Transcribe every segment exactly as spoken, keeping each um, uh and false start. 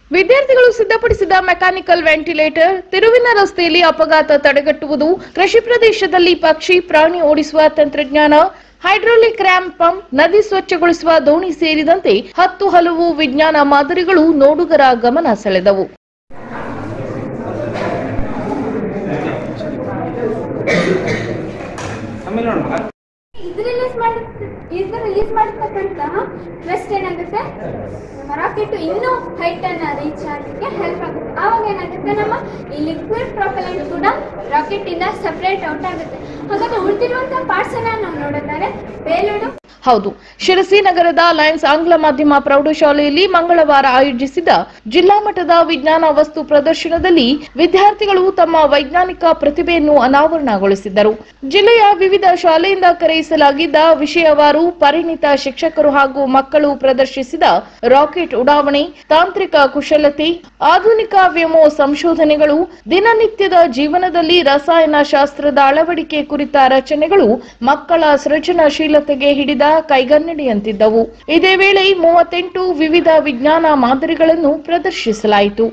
ವಿದ್ಯಾರ್ಥಿಗಳು ಸಿದ್ಧಪಡಿಸಿದ mechanical ventilator, ತಿರುವಿನ ರಸ್ತೆಯಲ್ಲಿ ಅಪಘಾತ ತಡೆಗಟ್ಟುವುದು, ಕೃಷಿ ಪ್ರದೇಶದಲ್ಲಿ ಪಕ್ಷಿ ಪ್ರಾಣಿ ಓಡಿಸುವ ತಂತ್ರಜ್ಞಾನ, ಹೈಡ್ರಾಲಿಕ್ ರ್ಯಾಮ್ ಪಂಪ್, ನದಿ ಸ್ವಚ್ಛಗೊಳಿಸುವ ದೋಣಿ ಸೇರಿದಂತೆ ಹತ್ತು ಹಲವು ವಿಜ್ಞಾನ ಮಾದರಿಗಳು ನೋಡುಗರ ಗಮನ ಸೆಳೆದವು. ಇದು ರಿಲೀಸ್ ಮಾಡಿರ್ತಕ್ಕಂತಹ ಟ್ರಸ್ಟ್ ಏನಾಗುತ್ತೆ, ನಮ್ಮ ರಾಕೆಟ್ ಇನ್ನೂ ಹೈಟ್ ಅನ್ನ ರೀಚ್ ಆಗಲಿಕ್ಕೆ ಹೆಲ್ಪ್ ಆಗುತ್ತೆ. ಆವಾಗ ಏನಾಗುತ್ತೆ, ನಮ್ಮ ಈ ಲಿಕ್ವಿಡ್ ಪ್ರೊಪೆಲೆಂಟ್ ಕೂಡ ರಾಕೆಟ್ ಇಂದ ಸಪರೇಟ್ ಔಟ್ ಆಗುತ್ತೆ. ಹಾಗಾದ್ರೆ ಉಳಿದಿರುವಂತಹ ಪಾರ್ಟ್ಸ್ ಅನ್ನ ನಾವು ನೋಡಿದರೆ ಪೇಲೋಡು. ಹೌದು, ಶಿರಸಿ ನಗರದ ಲಯನ್ಸ್ ಆಂಗ್ಲ ಮಾಧ್ಯಮ ಪ್ರೌಢಶಾಲೆಯಲ್ಲಿ ಮಂಗಳವಾರ ಆಯೋಜಿಸಿದ ಜಿಲ್ಲಾ ಮಟ್ಟದ ವಿಜ್ಞಾನ ವಸ್ತು ಪ್ರದರ್ಶನದಲ್ಲಿ ವಿದ್ಯಾರ್ಥಿಗಳು ತಮ್ಮ ವೈಜ್ಞಾನಿಕ ಪ್ರತಿಭೆಯನ್ನು ಅನಾವರಣಗೊಳಿಸಿದ್ದರು. ಜಿಲ್ಲೆಯ ವಿವಿಧ ಶಾಲೆಯಿಂದ ಕರೆಯಿಸಲಾಗಿದ್ದ ವಿಷಯವಾರು ಪರಿಣಿತ ಶಿಕ್ಷಕರು ಹಾಗೂ ಮಕ್ಕಳು ಪ್ರದರ್ಶಿಸಿದ ರಾಕೆಟ್ ಉಡಾವಣೆ, ತಾಂತ್ರಿಕ ಕುಶಲತೆ, ಆಧುನಿಕ ವ್ಯೋಮ ಸಂಶೋಧನೆಗಳು, ದಿನನಿತ್ಯದ ಜೀವನದಲ್ಲಿ ರಸಾಯನ ಶಾಸ್ತ್ರದ ಅಳವಡಿಕೆ ಕುರಿತ ರಚನೆಗಳು ಮಕ್ಕಳ ಸೃಜನಶೀಲತೆಗೆ ಹಿಡಿದ ಕೈಗನ್ನಡಿಯಂತಿದ್ದವು. ಇದೇ ವೇಳೆ ಮೂವತ್ತೆಂಟು ವಿವಿಧ ವಿಜ್ಞಾನ ಮಾದರಿಗಳನ್ನು ಪ್ರದರ್ಶಿಸಲಾಯಿತು.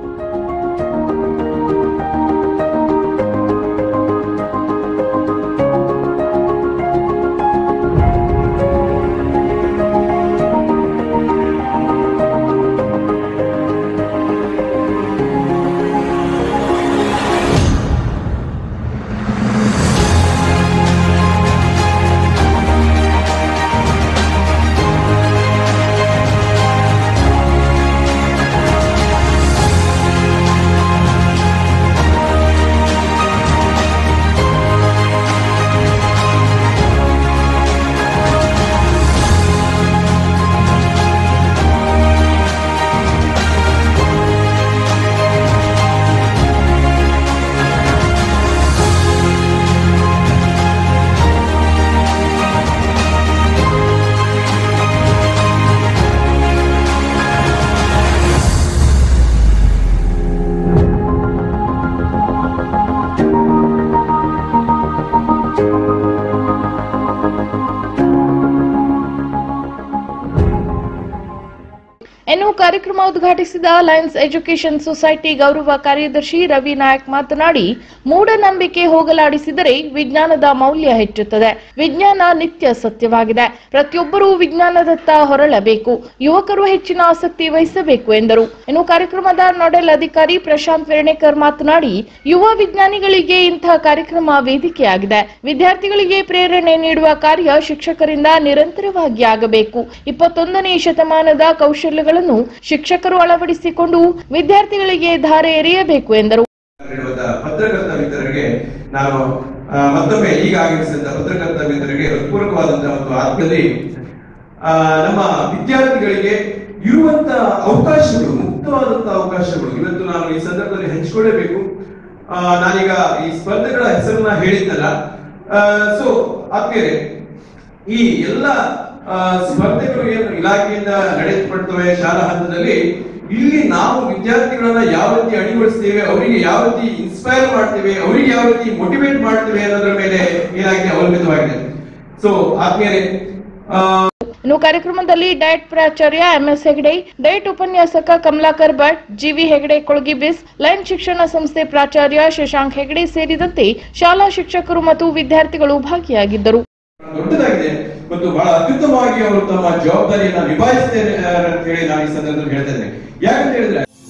ಇನ್ನು ಕಾರ್ಯಕ್ರಮ ಉದ್ಘಾಟಿಸಿದ ಲಯನ್ಸ್ ಎಜುಕೇಷನ್ ಸೊಸೈಟಿ ಗೌರವ ಕಾರ್ಯದರ್ಶಿ ರವಿ ನಾಯಕ್ ಮಾತನಾಡಿ, ಮೂಢನಂಬಿಕೆ ಹೋಗಲಾಡಿಸಿದರೆ ವಿಜ್ಞಾನದ ಮೌಲ್ಯ ಹೆಚ್ಚುತ್ತದೆ. ವಿಜ್ಞಾನ ನಿತ್ಯ ಸತ್ಯವಾಗಿದೆ. ಪ್ರತಿಯೊಬ್ಬರೂ ವಿಜ್ಞಾನದತ್ತ ಹೊರಳಬೇಕು. ಯುವಕರು ಹೆಚ್ಚಿನ ಆಸಕ್ತಿ ವಹಿಸಬೇಕು ಎಂದರು. ಇನ್ನು ಕಾರ್ಯಕ್ರಮದ ನೋಡೆಲ್ ಅಧಿಕಾರಿ ಪ್ರಶಾಂತ್ ವೆರ್ಣೇಕರ್ ಮಾತನಾಡಿ, ಯುವ ವಿಜ್ಞಾನಿಗಳಿಗೆ ಇಂತಹ ಕಾರ್ಯಕ್ರಮ ವೇದಿಕೆಯಾಗಿದೆ. ವಿದ್ಯಾರ್ಥಿಗಳಿಗೆ ಪ್ರೇರಣೆ ನೀಡುವ ಕಾರ್ಯ ಶಿಕ್ಷಕರಿಂದ ನಿರಂತರವಾಗಿ ಆಗಬೇಕು. ಇಪ್ಪತ್ತೊಂದನೇ ಶತಮಾನದ ಕೌಶಲ್ಯಗಳನ್ನು ಶಿಕ್ಷಕರು ಅಳವಡಿಸಿಕೊಂಡು ವಿದ್ಯಾರ್ಥಿಗಳಿಗೆ ಧಾರೆ ಎರೆಯಬೇಕು ಎಂದರು. ಪತ್ರಕರ್ತ ಮಿತ್ರರಿಗೆ ನಾನು ಮತ್ತೊಮ್ಮೆ ಈಗ ಆಗಮಿಸಿದ ಪತ್ರಕರ್ತ ಮಿತ್ರರಿಗೆ ಹೃತ್ಪೂರ್ವಕವಾದಂತಹ ಒಂದು ಆತ್ಮದಲ್ಲಿ ನಮ್ಮ ವಿದ್ಯಾರ್ಥಿಗಳಿಗೆ ಇರುವಂತಹ ಅವಕಾಶಗಳು, ಮುಕ್ತವಾದಂತಹ ಅವಕಾಶಗಳು ಇವತ್ತು ನಾನು ಈ ಸಂದರ್ಭದಲ್ಲಿ ಹಂಚಿಕೊಳ್ಳಬೇಕು. ನಾನೀಗ ಈ ಸ್ಪರ್ಧೆಗಳ ಹೆಸರನ್ನ ಹೇಳಿದ್ದಲ್ಲ. ಸೊ ಆದ್ಮೇಲೆ ಈ ಎಲ್ಲ ಸ್ಪರ್ಧೆಗಳು ಏನು ಇಲಾಖೆಯಿಂದ ನಡೆಸಲ್ಪಡ್ತವೆ ಶಾಲಾ ಹಂತದಲ್ಲಿ, ಇಲ್ಲಿ ನಾವು ವಿದ್ಯಾರ್ಥಿಗಳನ್ನ ಯಾವ ರೀತಿ ಅಣಿಗೊಳಿಸ್ತೇವೆ, ಅವರಿಗೆ ಯಾವ ರೀತಿ ಇನ್ಸ್ಪೈರ್ ಮಾಡ್ತೇವೆ, ಅವರಿಗೆ ಯಾವ ರೀತಿ ಮೋಟಿವೇಟ್ ಮಾಡ್ತೇವೆ ಅನ್ನೋದ್ರ ಮೇಲೆ ಇಲಾಖೆ ಅವಲಂಬಿತವಾಗಿದೆ. ಸೊ ಆದ್ಮೇಲೆ ಇನ್ನು ಕಾರ್ಯಕ್ರಮದಲ್ಲಿ ಡಯಟ್ ಪ್ರಾಚಾರ್ಯ ಎಂಎಸ್ ಹೆಗಡೆ, ಡಯಟ್ ಉಪನ್ಯಾಸಕ ಕಮಲಾಕರ್ ಭಟ್, ಜಿವಿ ಹೆಗಡೆ ಕೊಳಗಿಬಿಸ್, ಲಯನ್ ಶಿಕ್ಷಣ ಸಂಸ್ಥೆ ಪ್ರಾಚಾರ್ಯ ಶಶಾಂಕ್ ಹೆಗಡೆ ಸೇರಿದಂತೆ ಶಾಲಾ ಶಿಕ್ಷಕರು ಮತ್ತು ವಿದ್ಯಾರ್ಥಿಗಳು ಭಾಗಿಯಾಗಿದ್ದರು. ದೊಡ್ಡದಾಗಿದೆ ಮತ್ತು ಬಹಳ ಅತ್ಯುತ್ತಮವಾಗಿ ಅವರು ತಮ್ಮ ಜವಾಬ್ದಾರಿಯನ್ನ ನಿಭಾಯಿಸುತ್ತಾರೆ ಅಂತ ಹೇಳಿ ನಾನು ಈ ಸಂದರ್ಭದಲ್ಲಿ ಹೇಳ್ತಾ ಇದ್ದೇನೆ. ಯಾಕಂತ ಹೇಳಿದ್ರೆ